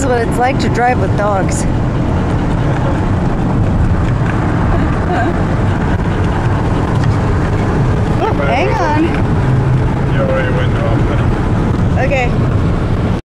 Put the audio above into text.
is what it's like to drive with dogs. Hang on.